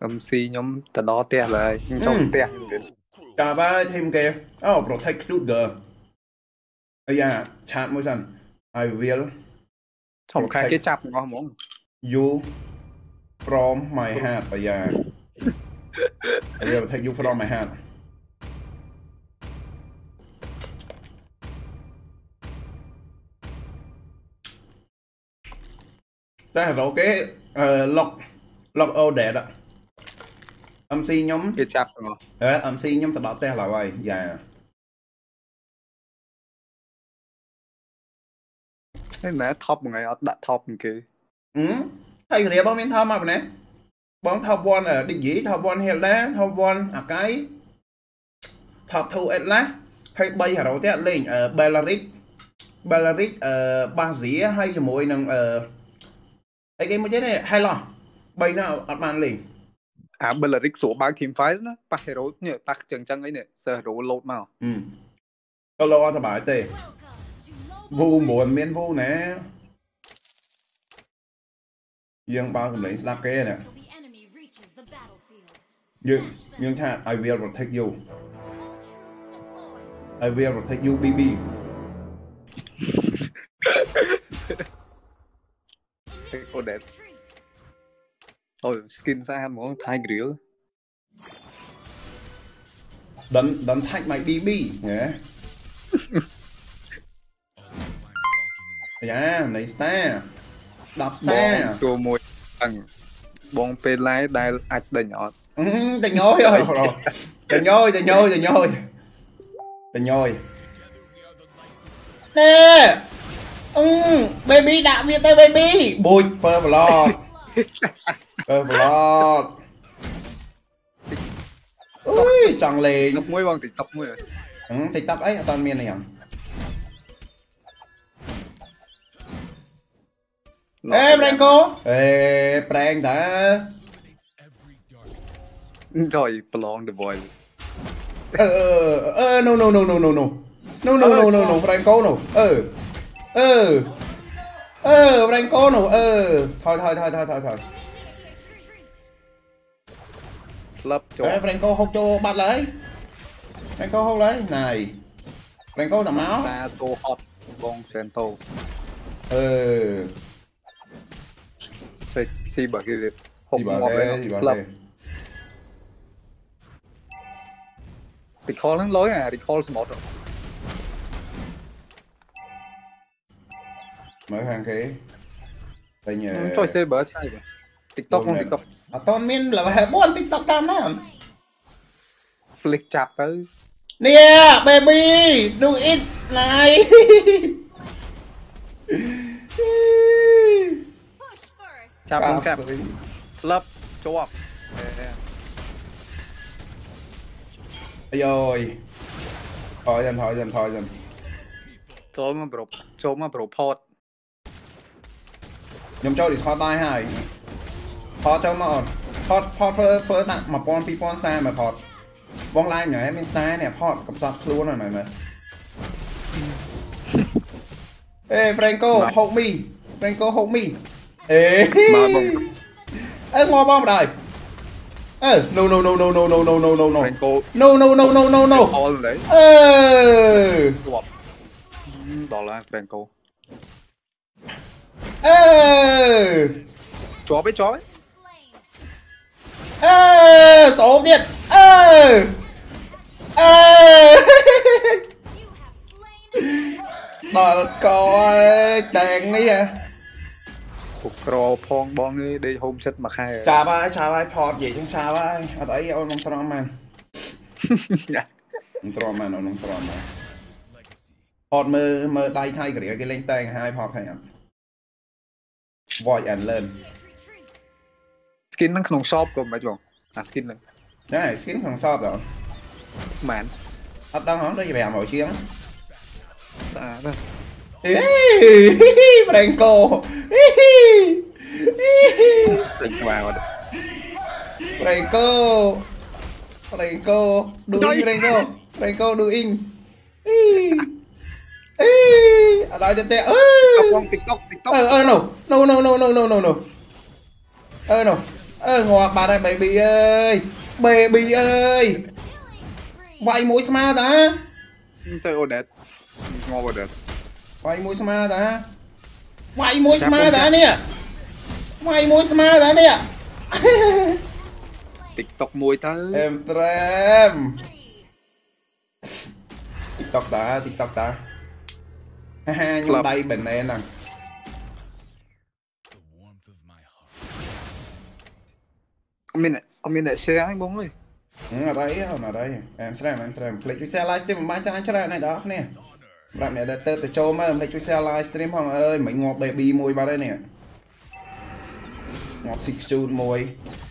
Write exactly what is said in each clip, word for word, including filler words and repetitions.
âm si nhóm ta đó tia lại trong tia cả ba thêm kia oh protect chút gờ bây giờ chat mỗi lần I will trong khai cái chạp ngon món you from my heart bây giờ I will take you from my heart ta rồi cái lock lock ô đẹp đó âm si nhóm cái chạp ngon âm si nhóm ta đó tia là vậy dạ thế nè top một ngày đặt top một cái ừ thay cái bao nhiêu top mà nè bóng top one ở định dĩ top one hiện đá top one à cái top two at last hay bay hả đầu tiên lên ở Belarus Belarus ở ba dĩ hay là mỗi năng ở cái cái mới chết này hay lo bay nào ở bàn lên à Belarus số ba team fight đó bắt hero nhỉ bắt chân chân ấy nè sơ hero load màu ừ câu lo cho bài tê vu muộn miễn vu nè dương bao thầm lấy snap kê nè nhưng nhưng cha I will protect you I will protect you baby ô đẹp ôi skin ra muốn thay grill đánh đánh thách mày baby nhé dạ lấy star đập star bong môi bằng bong pe lái đai ạch đầy nhỏ tình nhoi rồi tình nhoi tình nhoi tình nhoi tình nhoi nè baby đạo việt tây baby bùi phơ vlog phơ vlog ui chẳng lì ngọc muối bằng tiktok muối rồi ừ, tiktok ấy toàn miền này hả ê Branco ê Brang đã rồi belong the boy ờ ờ no no no no no no no no no no no Branco no ờ ờ ờ Branco no ờ thôi thôi thôi thôi thôi thôi lấp chỗ ê Branco hốt cho bắt lấy Branco hốt lấy này Branco tầm máu xa so hot bong sento ờ phải si bảo cái hộp gì bảo ngọt thế đấy gì bảo lấp thế recall nó lối à recall một rồi mới hàng kế đây nhờ cho xe bớt sai rồi tiktok không tiktok à toàn miền là hệ buôn tiktok đam đó flick chạp tới nè baby do it này chạp không chạp lấp chỗ rồi thôi dần thôi dần thôi dần chỗ mà bro chỗ mà bro pot nhom cho đi thoát tay hai thoát cho mà thoát thoát phơ phơ nặng mà pon pi pon style mà thoát bóng line nhảy em style nè thoát cầm sọt luôn rồi này mà ê Franco hold me Franco hold me ê ê ngò bom rồi ê no no no no no no no no no no Franco no no no no no no all đấy ê đó là Franco ê chó với chó ấy ê số điện ê ê đợt coi đèn đi à cục cro phong bong đi đi hôm chất mà khai chào ai chào ai port gì chẳng sao ai ở đấy ông nông trom man nông trom man ông nông trom man port mơ mơ tay thay cái cái lên tay hai port hay ạ void and lên skin nó không shop của mấy chồng à skin này này skin không shop rồi màn ở đâu hả đây bè màu chiến à đó Franco xịn vào rồi Franco Franco doing Franco Franco doing ở đây cho tệ ơi tiktok tiktok ờ ờ no no no no no no no no ờ no ơ ngọt bà đây baby ơi baby ơi vậy mũi smart ta chơi Odet ngon Odet vậy mũi smart ta vậy mũi smart ta nè vậy mũi smart ta nè TikTok mùi tới em trem TikTok ta TikTok ta ha ha nhung đây bình này nè ông mình này ông mình này xe anh bông ơi ở đây ở đây em trem em trem play chui xe livestream bán cho anh chơi này đó nè bạn này đã tết từ châu mà play chui xe livestream không ơi mấy ngọt baby mùi vào đây nè ngọt xịt chun mùi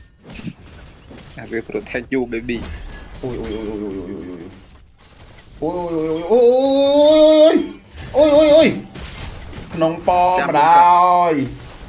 à về protect you baby ui ui ui ui ui ui ui ui ui ui ui ui ui ui nông po mà đào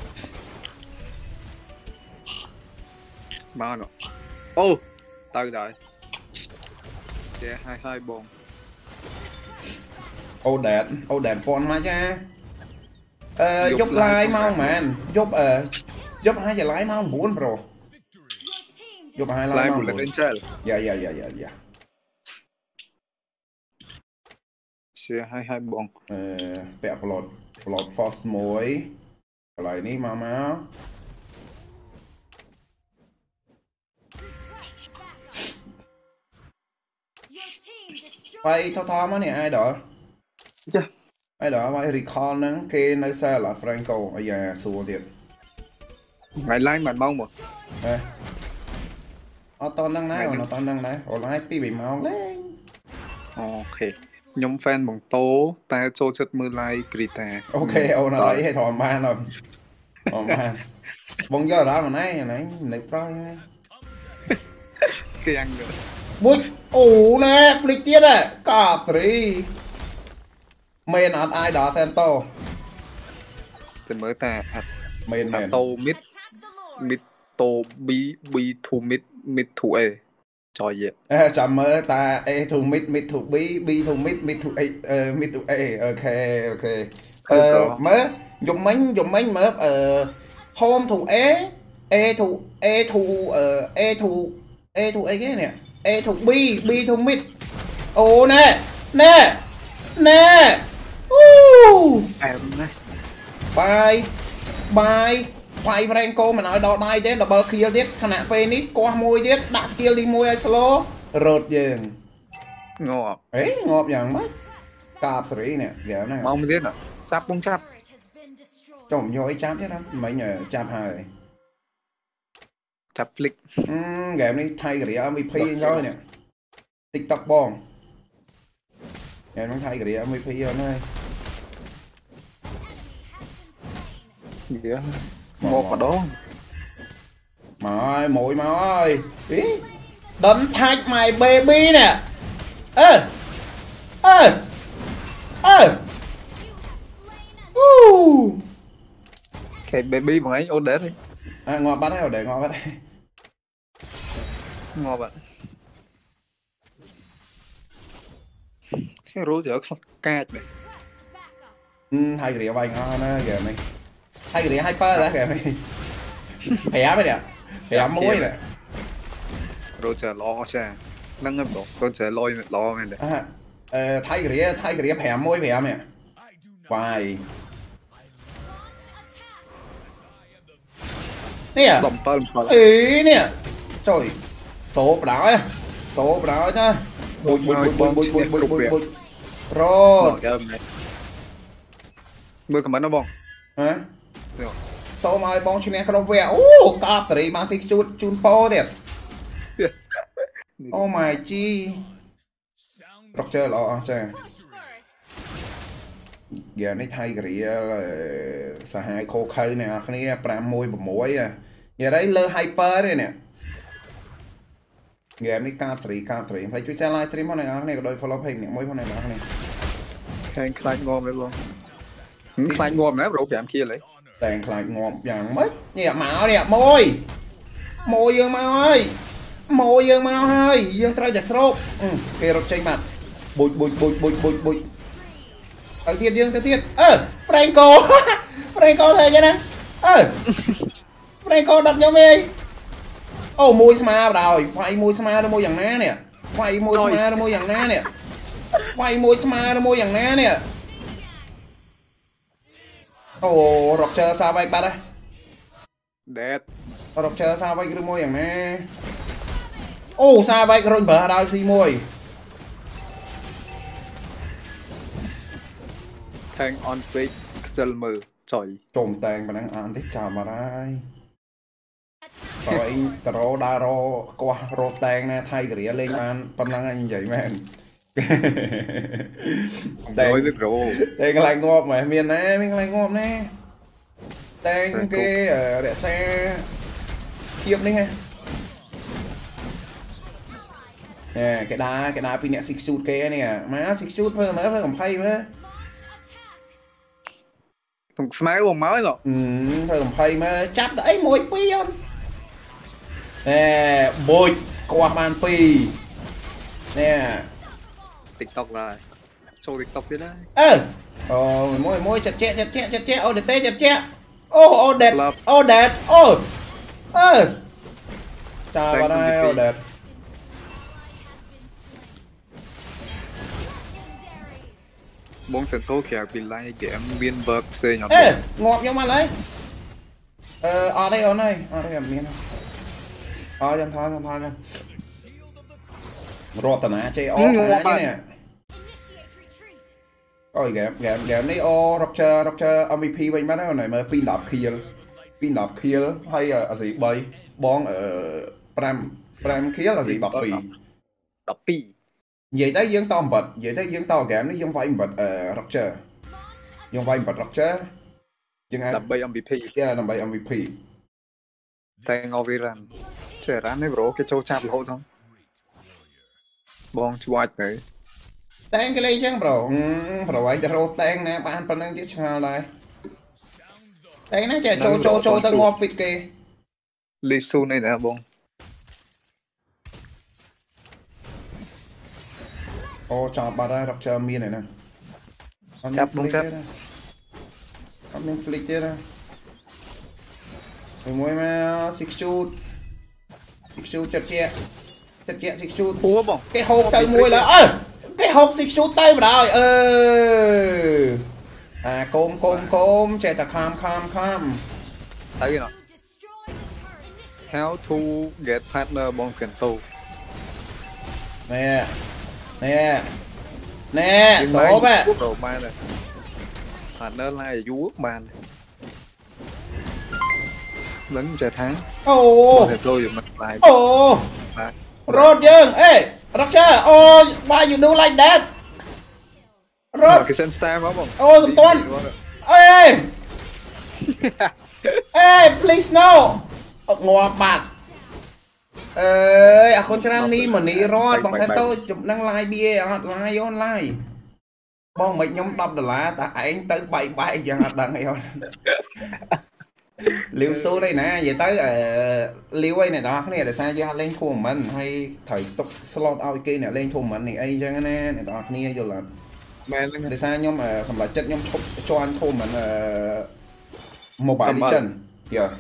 mà nó ô tới rồi xe hai hai bông ô đèn ô đèn phone mà cha ờ giúp like mau man giúp ờ giúp hai giờ lái mau bốn pro giúp hai lái mau bốn dạ dạ dạ dạ dạ xe hai hai bông ờ bẹ plot plot force muối lại ní mau máu bay thao thao mà nè ai đó chứ ai đó bay recall nắng kia nơi xa là Franco ở nhà xua thiệt ngày like mà mong mà à ở toàn năng này nó toàn năng này ở lại pi bị máu lên ok nhóm fan bằng tố ta cho chất mưa like krita ok ô nó lấy hay thò ma rồi thò ma bông gió đó mà nãy nãy nãy pro cái ăn rồi bút ủ nè flick tiết à cả free main ở ai đó xem to thì mới ta main main tô mid mid tô bí bí thu mid mid thu e cho gì à chậm mới ta e thu mid mid thu bí bí thu mid mid thu e mid thu e ok ok ờ mới dùng mấy dùng mấy mới ờ home thu e e thu e thu ờ e thu e thu e cái nè e thu b b thu mid ồ nè nè nè em này bye bye bye Franco mà nói đó đây thế double kill tiếp khả năng Phoenix qua môi tiếp đặt skill đi môi solo rột dừng ngọt ấy ngọt dạng mất cà free nè kiểu này mong biết à chắp bông chắp trộm vô ấy chám chứ đó mấy nhờ chám hai chắp flick um, game này thay cái em vê pê rồi nè TikTok bon game nó thay cái em vê pê rồi này gì á một mà đó mà ơi mũi mà ơi ý đánh hack mày baby nè ơ ơ ơ cái baby bằng ấy ôn đế đi à, ngọt bắt đấy để ngọt bắt đấy ngon bạn cái rú giờ không ca vậy ừ, hai cái đĩa bay ngon á kìa này hai cái đĩa hyper đó kìa này hẻ mới đẹp hẻ muối nè rú giờ lo xa nâng ngâm độ rú giờ lôi lo men đấy à, ờ, thay cái đĩa thay cái đĩa hẻ muối hẻ nè vài nè ý nè trời số đảo á số đảo chứ bụi bụi bụi bụi bụi bụi bụi bụi rồi mưa cầm bắn nó bong hả số mà bong chuyện này không về ô cáp rồi mà xích chun chun po đẹp oh my chi rọc chơi lọ chơi giờ này thay cái là xả hai khô khơi nè cái này pram môi bầm muối à giờ đấy lơ hyper đây nè game này cáp rồi cáp rồi phải chui xe livestream hôm nay cái này có đôi follow page nè môi hôm nay nó cái này cái khai ngon vậy luôn khai ngon nè rồi giảm kia lấy đèn khai ngon dạng mất nhẹ máu nè môi môi dương máu ơi môi dương máu ơi dương trai giật stroke kê rột trên mặt bụi bụi bụi bụi bụi bụi ở tiết dương tới tiết ơ Franco Franco thấy cái này ơ Franco đặt nhau về ô môi sma rồi quay môi sma ra môi dạng ná nè quay môi sma ra môi dạng ná nè quay môi sma ra môi dạng ná nè ô Roger sao vậy ba đây Dead. Roger sao vậy ra môi dạng ná ô sao vậy rồi bờ đào xì môi Thang on fake chân mờ trời trộm tàng mà đang ăn thích chào mà đây rồi anh tro đa ro qua ro tàng nè thay cái lên man phân năng anh vậy man nói biết rồi đây cái lạnh ngọt mà miền nè mình lạnh ngọt nè tàng cái để xe kiếp đi ha nè cái đá cái đá pin nè xịt shoot kia nè má xịt shoot mới mới phải cầm phay nữa thằng smile bông máu rồi ừ phải cầm phay mà chắp đấy mùi pion nè bôi qua man pi nè tiktok là show tiktok thế đấy ơ ồ môi môi chặt chẽ chặt chẽ chặt chẽ ô đẹp tê chặt chẽ ô ô đẹp ô đẹp ô ơ chào vào đây ô đẹp bốn trận thua kìa bị lại game viên vợt xe nhỏ ê ngọt nhau mà lấy ờ ở đây ở đây ở đây làm miếng ờ chân thôi chân thôi chân rọt tận á chơi ó á chứ nè ôi game game game này ô Roger Roger em vê pê bên bắt này mà pin đạp kill pin đạp kill hay là gì bay bong ở pram pram kill là gì đập pì đập pì vậy tới dương to bật vậy tới dương to game nó dương phải bật ở Roger dương phải bật Roger dương ai đập bay em vê pê yeah đập bay em vê pê tay ngô vi ran trẻ rán đấy bro cái châu chạp lỗ thôi bong chuột đấy tang cái này chứ bro bro anhจะโรตงนะบ้านปนังที่ชาเลยตงนะจะโจโจโจตะงอบฟิตเก Lee Su này nè bong ô chọn bà ra đọc chờ miên này nè chắp bong chắp có miên flick chứ đó rồi môi mà six shoot six shoot chặt chẽ chặt chẽ six shoot cua bong cái hộp tay môi là ơ cái hộp six shoot tay rồi ơ à côm côm côm chạy ta kham kham kham thấy cái nào how to get partner bong cần tu nè nè nè số ba rồi ba này partner lại vú ba này đánh chơi thắng ô tôi dùng mặt lại ô rốt dương ê Roger ô why you do like that rốt cái sen star đó bong ôi con tuân ê ê please no ngọt bạn ơi à con trang ní mà ní rốt bằng xe tôi chụp năng like bia like online bong mình nhóm đọc được là ta anh tới bảy bảy giờ hạt đằng này liêu số đây nè vậy tới ở liêu ấy này đó cái này là sao cho lên thua mình hay thầy tục slot out kia nè lên thua mình này ấy cho nè này đó kia vô là để sao nhóm mà thầm lại chất nhóm cho anh thua mình mobile legend giờ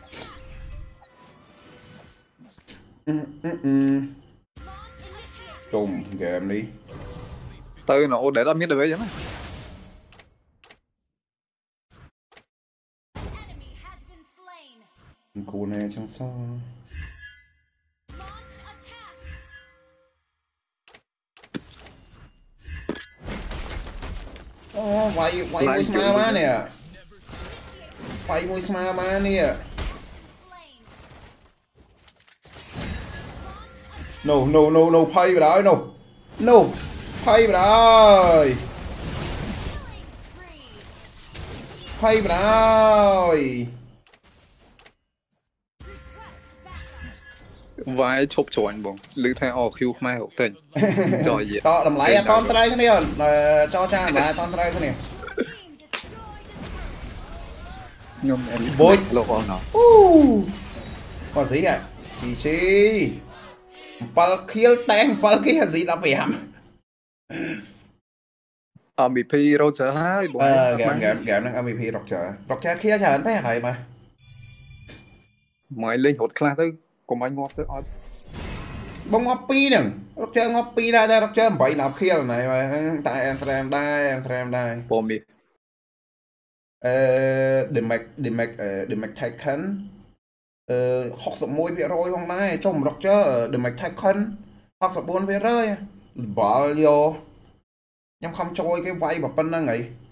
trùng game đi tới nó để tao biết được vậy chứ cô này chẳng sao ô quay quay môi sma má nè quay môi sma má nè no no no no pay vào đó no no pay vào đó pay vào đó vai chụp chuẩn bong lư thay ở Q mai hậu tình rồi gì to đầm lấy con trai cái này rồi cho cha lại con trai cái này nhưng em bôi lộ con nó có gì à chị chi bal kill tang bal kia gì là bẻm em vê pê Roger hai bong game game game năng em vê pê Roger Roger kia chờ anh thấy này mà mày lên hột class tới កុំឲ្យងាប់ទៅអត់បងងាប់ពីរហ្នឹងរកជើងាប់ពីរដែរតែរកជើeightណាប់ខៀលណៃតែអែនត្រែមដែរអែនត្រែមដែរពណ៌មាសអឺ the mac the mac អឺ the mac Titan អឺsixty-one%ផងដែរចុះរកជើ the mac Titan sixty-four%បាល់យកខ្ញុំខំជួយគេវាយប៉ុណ្្នឹងហី